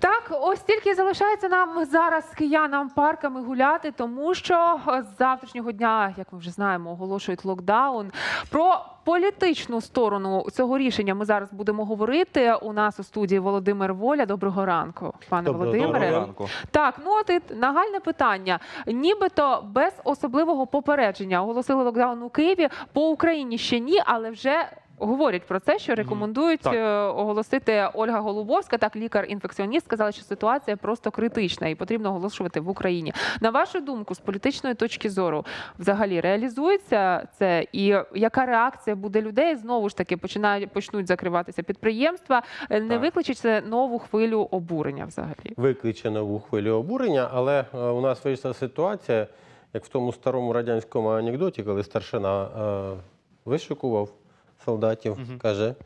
Так, ось тільки залишається нам зараз киянам парками гуляти, тому що з завтрашнього дня, як ми вже знаємо, оголошують локдаун. Про політичну сторону цього рішення ми зараз будемо говорити. У нас у студії Володимир Воля. Доброго ранку, пане Володимире. Доброго ранку. Так, ну от і нагальне питання. Нібито без особливого попередження оголосили локдаун у Києві. По Україні ще ні, але вже говорять про це, що рекомендують оголосити. Ольга Голубовська, так, лікар-інфекціоніст, сказала, що ситуація просто критична і потрібно оголошувати в Україні. На вашу думку, з політичної точки зору, взагалі реалізується це? І яка реакція буде людей? Знову ж таки, почнуть закриватися підприємства. Не викличе це нову хвилю обурення взагалі? Викличе нову хвилю обурення, але у нас вийшла ситуація, як в тому старому радянському анекдоті, коли старшина вишикував солдатів, каже,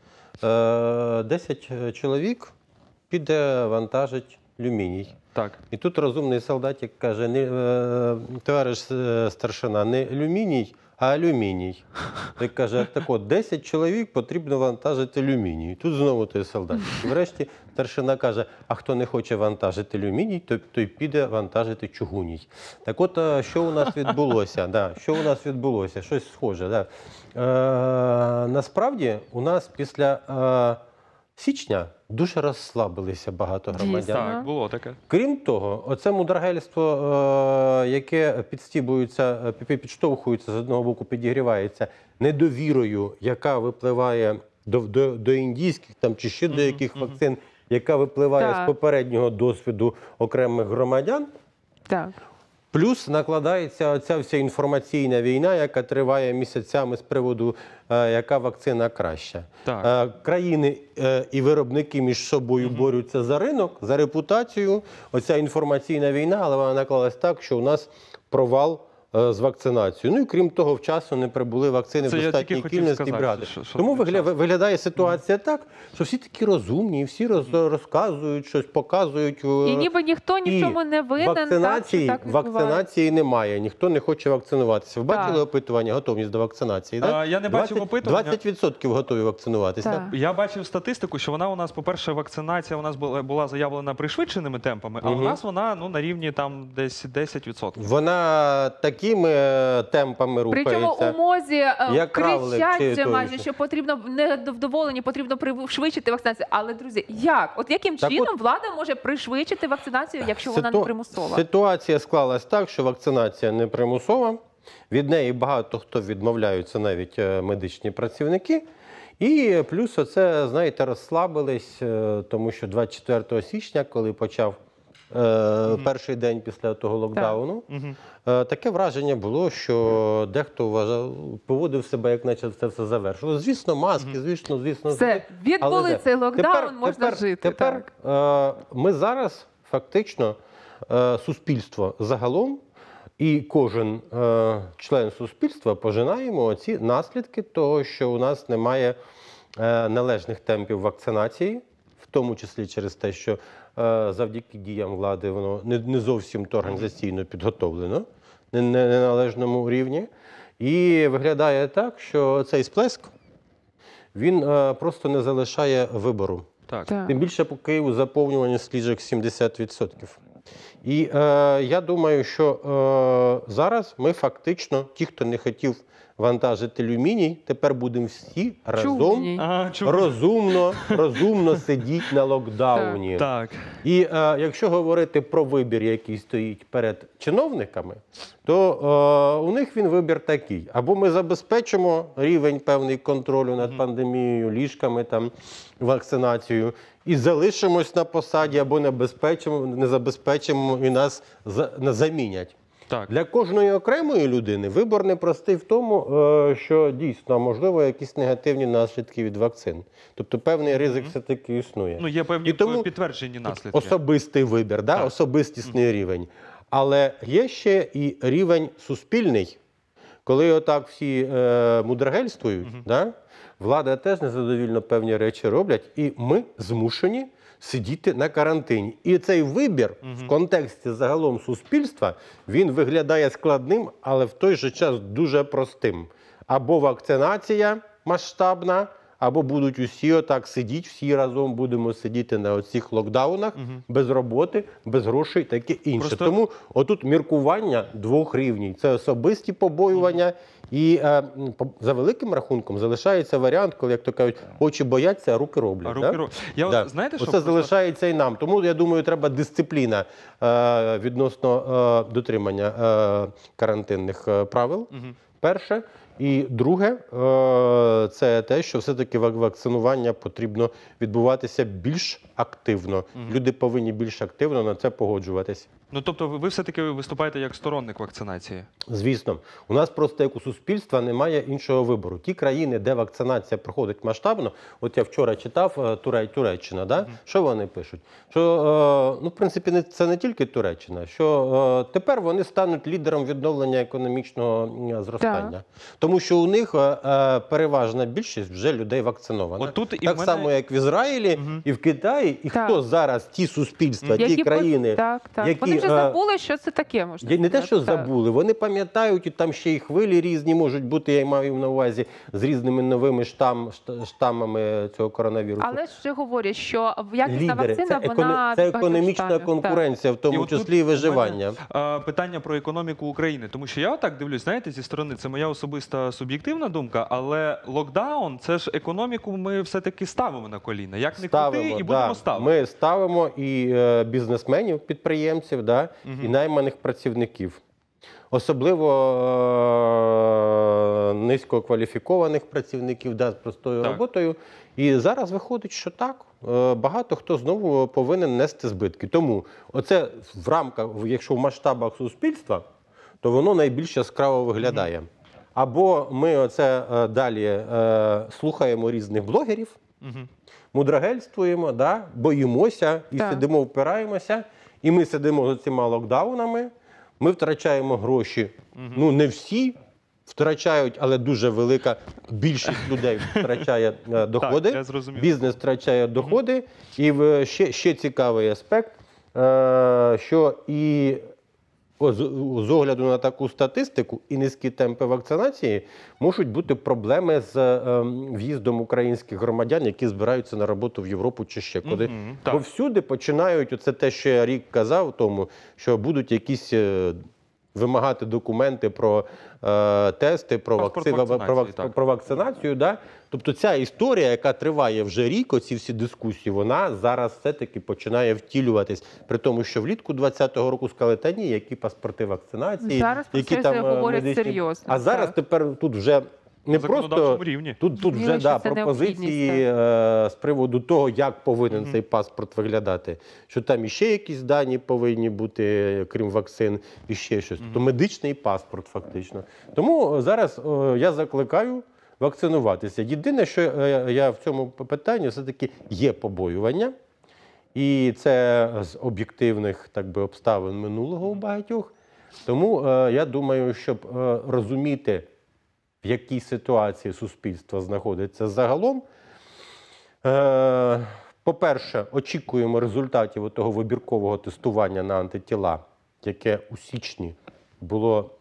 10 чоловік піде вантажить алюміній. Так. І тут розумний солдатик каже, товариш старшина, не алюміній, а алюміній. І каже, так от, 10 чоловік потрібно вантажити алюміній. Тут знову той солдатик. І врешті старшина каже, а хто не хоче вантажити алюміній, той піде вантажити чугуній. Так от, що у нас відбулося? Що у нас відбулося? Щось схоже. Насправді, у нас після січня дуже розслабилися багато громадян. Так, було таке. Крім того, оце мудрагельство, яке підштовхується, з одного боку підігрівається недовірою, яка випливає до індійських чи ще до яких вакцин, яка випливає з попереднього досвіду окремих громадян. Так. Плюс накладається оця вся інформаційна війна, яка триває місяцями з приводу, яка вакцина краща. Країни і виробники між собою борються за ринок, за репутацію. Оця інформаційна війна, але вона наклалась так, що у нас провал з вакцинацією. Ну і крім того, вчасно не прибули вакцини в достатній кількості бригади. Тому виглядає ситуація так, що всі такі розумні, всі розказують, щось показують. І ніби ніхто ні в чому не винен. Вакцинації немає, ніхто не хоче вакцинуватися. Ви бачили опитування, готовність до вакцинації? Я не бачив опитування. 20% готові вакцинуватися. Я бачив статистику, що вона у нас, по-перше, вакцинація у нас була заявлена пришвидшеними темпами, а у нас вона на рівні там десь 10%. Вона такими темпами рухається. Причому у МОЗі кричать майже, що потрібно, невдоволені, потрібно пришвидшити вакцинацію. Але, друзі, як? От яким чином влада може пришвидшити вакцинацію, якщо вона не примусова? Ситуація склалась так, що вакцинація не примусова. Від неї багато хто відмовляються, навіть медичні працівники. І плюс оце, знаєте, розслабились, тому що 24 січня, коли почав перший день після того локдауну, таке враження було, що дехто поводив себе, як наче це все завершило. Звісно, маски, звісно. Все, відбули цей локдаун, можна жити. Тепер ми зараз фактично суспільство загалом і кожен член суспільства пожинаємо оці наслідки того, що у нас немає належних темпів вакцинації, в тому числі через те, що завдяки діям влади воно не зовсім організаційно підготовлено, не на належному рівні. І виглядає так, що цей сплеск, він просто не залишає вибору. Тим більше по Києву заповнюваність ліжок 70%. І я думаю, що зараз ми фактично, ті, хто не хотів вантажити алюміній, тепер будемо всі разом розумно сидіти на локдауні. І якщо говорити про вибір, який стоїть перед чиновниками, то у них він вибір такий. Або ми забезпечимо рівень певний контролю над пандемією, ліжками, вакцинацією, і залишимось на посаді, або не забезпечимо і нас замінять. Для кожної окремої людини вибір непростий в тому, що дійсно, можливо, якісь негативні наслідки від вакцин. Тобто певний ризик все-таки існує. Ну, є певні підтверджені наслідки. Особистий вибір, особистісний рівень. Але є ще і рівень суспільний. Коли отак всі мудрагельствують, влада теж незадовільно певні речі роблять, і ми змушені сидіти на карантині. І цей вибір в контексті загалом суспільства, він виглядає складним, але в той же час дуже простим. Або вакцинація масштабна, або будуть усі отак сидіти, всі разом будемо сидіти на оцих локдаунах, без роботи, без грошей, таке інше. Просто- Тому отут міркування двох рівнів. Це особисті побоювання, і за великим рахунком залишається варіант, коли, як то кажуть, очі бояться, а руки роблять. А руки да? Да. Знаєте, що Оце просто- залишається і нам. Тому, я думаю, треба дисципліна відносно дотримання карантинних правил. Перше. І друге, це те, що все-таки вакцинування потрібно відбуватися більш активно. Люди повинні більш активно на це погоджуватись. Ну, тобто ви все-таки виступаєте як сторонник вакцинації? Звісно, у нас просто як у суспільства немає іншого вибору. Ті країни, де вакцинація проходить масштабно, от я вчора читав Туреччина, да? Що вони пишуть? Що, ну, в принципі, це не тільки Туреччина, що тепер вони стануть лідером відновлення економічного зростання. Так. Тому що у них переважна більшість вже людей вакцинована. Отут і Так в мене- само, як в Ізраїлі, і в Китаї. І Так. хто зараз ті суспільства, ті Які країни, так. які Вони вже забули, що це таке, можна не те, що сказати. Так. забули, вони пам'ятають, і там ще й хвилі різні можуть бути, я маю на увазі, з різними новими штамами цього коронавірусу. Але ж вже говорять, що якісна Лідери, вакцина, це, вона це від економічна багатьох штамів. конкуренція, в тому І отут числі і у мене, виживання. Питання про економіку України. Тому що я отак дивлюсь, знаєте, зі сторони, це моя особиста суб'єктивна думка, але локдаун, це ж економіку ми все-таки ставимо на коліна. Як не крути, і будемо ставити. Ми ставимо і бізнесменів, підприємців, да, і найманих працівників. Особливо низькокваліфікованих працівників, да, з простою Так. роботою. І зараз виходить, що так, багато хто знову повинен нести збитки. Тому оце в рамках, якщо в масштабах суспільства, то воно найбільш яскраво виглядає. Або ми оце далі слухаємо різних блогерів, мудрагельствуємо, да, боїмося і Так. сидимо, впираємося, і ми сидимо з цими локдаунами, ми втрачаємо гроші. Ну, не всі втрачають, але дуже велика більшість людей втрачає доходи. Так, я зрозумів. Бізнес втрачає доходи. І ще цікавий аспект, що і з огляду на таку статистику і низькі темпи вакцинації можуть бути проблеми з в'їздом українських громадян, які збираються на роботу в Європу чи ще куди. так. Бо всюди починають, оце те, що я рік казав, тому що будуть якісь вимагати документи про тести, про, Паспорт вакцинації, так. про вакцинацію. Да? Тобто ця історія, яка триває вже рік, оці всі дискусії, вона зараз все-таки починає втілюватись. При тому, що влітку 2020 року сказали, та ні, які паспорти вакцинації, Зараз про які це там вже говорять медичні. серйозно, А зараз так. тепер тут вже не На просто законодавчому рівні. тут Зрозуміло, вже що да, це пропозиції необхідність, з приводу того, як повинен цей паспорт виглядати. Що там іще якісь дані повинні бути, крім вакцин, і ще щось. То медичний паспорт фактично. Тому зараз я закликаю вакцинуватися. Єдине, що я в цьому питанні все-таки є побоювання. І це з об'єктивних, так би, обставин минулого у багатьох. Тому я думаю, щоб розуміти, в якій ситуації суспільство знаходиться загалом. По-перше, очікуємо результатів того вибіркового тестування на антитіла, яке у січні було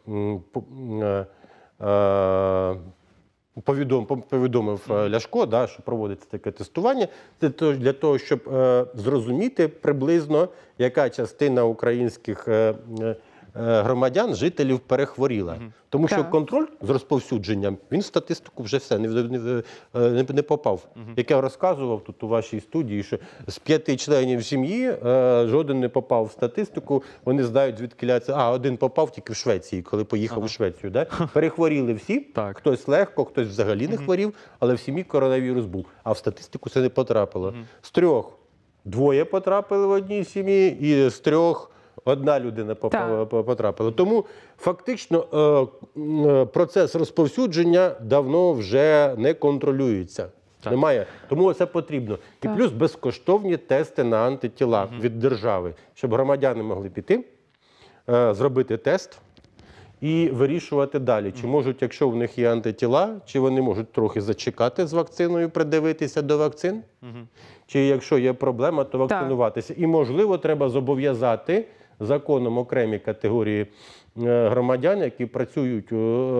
повідомив Ляшко, да, що проводиться таке тестування. Це для того, щоб зрозуміти приблизно, яка частина українських громадян, жителів перехворіла. Тому що Так. контроль з розповсюдженням, він в статистику вже все, не попав. Як я розказував тут у вашій студії, що з 5 членів сім'ї жоден не попав в статистику, вони знають, звідки це. Один попав тільки в Швеції, коли поїхав у Швецію. Да? Перехворіли всі, Так. хтось легко, хтось взагалі не хворів, але в сім'ї коронавірус був. А в статистику це не потрапило. З 3 2 потрапили в одній сім'ї, і з 3 1 людина потрапила. Тому фактично процес розповсюдження давно вже не контролюється. Так. Немає. Тому це потрібно. Так. І плюс безкоштовні тести на антитіла від держави, щоб громадяни могли піти, зробити тест і вирішувати далі, чи можуть, якщо в них є антитіла, чи вони можуть трохи зачекати з вакциною, придивитися до вакцин, чи якщо є проблема, то вакцинуватися. І, можливо, треба зобов'язати законом окремі категорії громадян, які працюють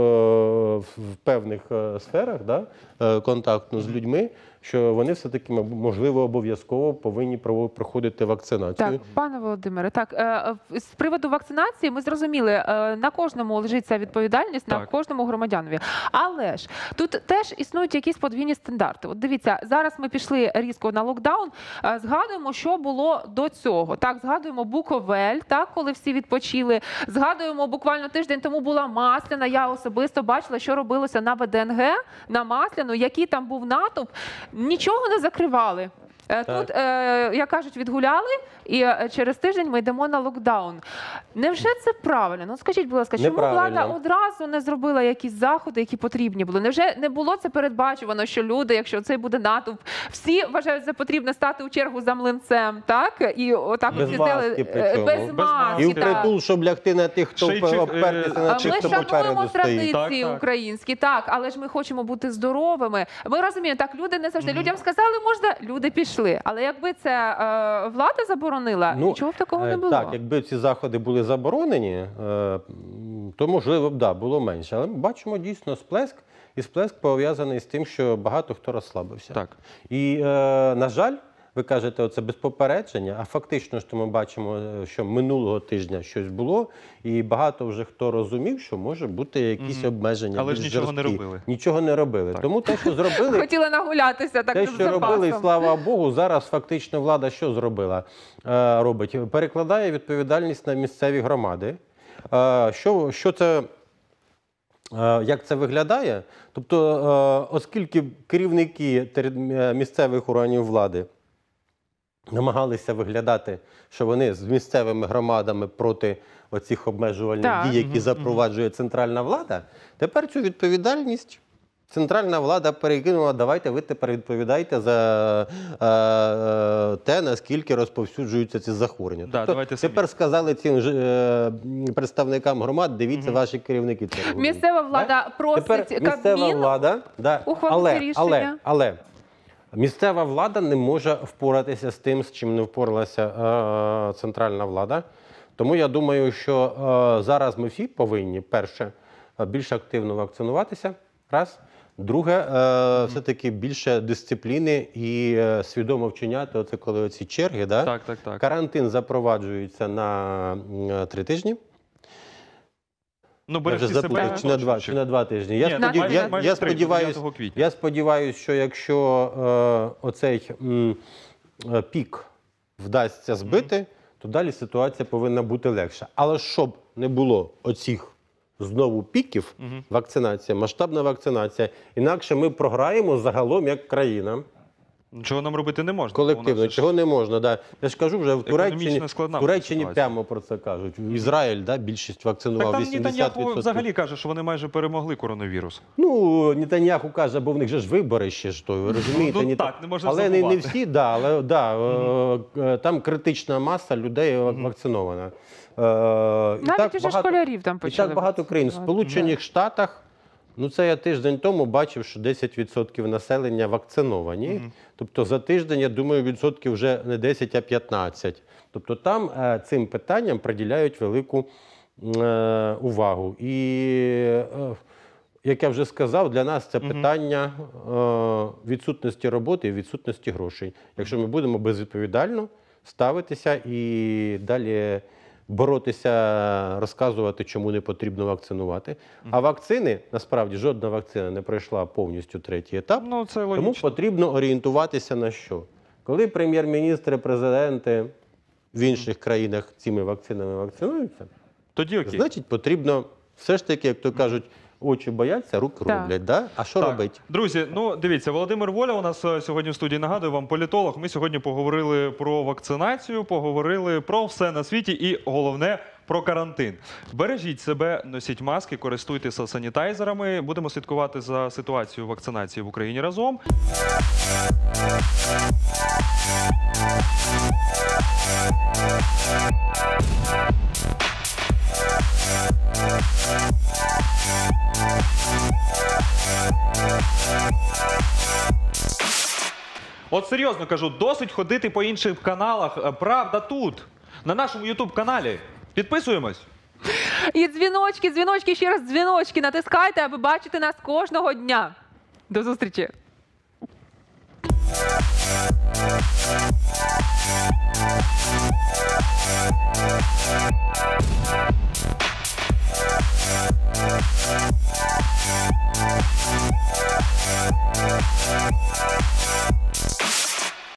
в певних сферах, да, контакту з людьми, що вони все-таки, можливо, обов'язково повинні проходити вакцинацію. Так, пане Володимире, так, з приводу вакцинації ми зрозуміли, на кожному лежить ця відповідальність, на Так. кожному громадянові. Але ж тут теж існують якісь подвійні стандарти. От дивіться, зараз ми пішли різко на локдаун, згадуємо, що було до цього. Так, згадуємо Буковель, так, коли всі відпочили. Згадуємо, буквально тиждень тому була Масляна. Я особисто бачила, що робилося на ВДНГ, на Масляну, який там був натовп. Нічого не закривали. Тут, як кажуть, відгуляли, і через тиждень ми йдемо на локдаун. Невже це правильно? Ну скажіть, будь ласка, чому влада одразу не зробила якісь заходи, які потрібні були? Невже не було це передбачувано, що люди, якщо цей буде натовп, всі вважають за потрібне стати у чергу за млинцем, так? І отак Без сиділи маски причому. без маски. І в так. притул, щоб лягти на тих, хто опертися на тих, Ми хто шануємо попереду стоїть. традиції Так. українські, так, але ж ми хочемо бути здоровими. Ми розуміємо, так, люди не завжди. Людям сказали, можна, люди пішли. Але якби це влада заборонила, нічого б такого не було. Так, якби ці заходи були заборонені, то, можливо, б, да, було менше. Але ми бачимо дійсно сплеск, і сплеск пов'язаний з тим, що багато хто розслабився. Так. І, на жаль, ви кажете, оце без попередження, а фактично, що ми бачимо, що минулого тижня щось було, і багато вже хто розумів, що може бути якісь обмеження. Але ж більш нічого не жорсткі. робили. Нічого не робили. Так. Тому те, що зробили, Хотіли нагулятися, так, те, з що робили, і запасом. слава Богу, зараз фактично влада що зробила? Робить? Перекладає відповідальність на місцеві громади. Що це, як це виглядає? Тобто, оскільки керівники місцевих органів влади намагалися виглядати, що вони з місцевими громадами проти оцих обмежувальних дій, які запроваджує центральна влада, тепер цю відповідальність центральна влада перекинула, давайте ви тепер відповідаєте за те, наскільки розповсюджуються ці захворювання. Да, Тобто, тепер сказали цим представникам громад, дивіться, ваші керівники це роблять. Місцева влада просить Тепер місцева Кабмін влада, ухвалити рішення. але місцева влада не може впоратися з тим, з чим не впоралася центральна влада. Тому я думаю, що зараз ми всі повинні, перше, більш активно вакцинуватися, раз. Друге, все-таки більше дисципліни і свідомо вчиняти, оце коли оці черги, да? Так. Карантин запроваджується на 3 тижні. Ну, береш Чи на 2 тижні. Я сподіваюся, що якщо оцей пік вдасться збити, то далі ситуація повинна бути легша. Але щоб не було оцих знову піків, вакцинація, масштабна вакцинація, інакше ми програємо загалом як країна. Чого нам робити не можна? Колективно, чого не можна. Да. Я ж кажу, вже в Туреччині ситуація. прямо про це кажуть. Ізраїль, да, більшість вакцинував, 80%. Так там Нетаньяху взагалі каже, що вони майже перемогли коронавірус. Ну, Нетаньяху каже, бо в них же ж вибори ще ж, то, ви розумієте? Ну, так, не можна але забувати. не всі, да, але там критична маса людей вакцинована. Навіть уже школярів там І почали. так багато країн. В Сполучених Штатах, ну це я тиждень тому бачив, що 10% населення вакциновані. Тобто за тиждень, я думаю, відсотків вже не 10, а 15. Тобто там цим питанням приділяють велику увагу. І, як я вже сказав, для нас це питання відсутності роботи і відсутності грошей. Якщо ми будемо безвідповідально ставитися і далі боротися, розказувати, чому не потрібно вакцинувати. А вакцини, насправді, жодна вакцина не пройшла повністю 3-й етап, Ну, це тому логічно. потрібно орієнтуватися на що? Коли прем'єр-міністри, президенти в інших країнах цими вакцинами вакцинуються, Тоді окей. значить потрібно все ж таки, як то кажуть, очі бояться, руки роблять. Да? А що робити? Друзі, ну дивіться, Володимир Воля у нас сьогодні в студії, нагадую вам, політолог. Ми сьогодні поговорили про вакцинацію, поговорили про все на світі і, головне, про карантин. Бережіть себе, носіть маски, користуйтеся санітайзерами. Будемо слідкувати за ситуацією вакцинації в Україні разом. От серйозно кажу, досить ходити по інших каналах. Правда тут, на нашому YouTube-каналі. Підписуємось. І дзвіночки, дзвіночки, ще раз дзвіночки натискайте, аби бачити нас кожного дня. До зустрічі!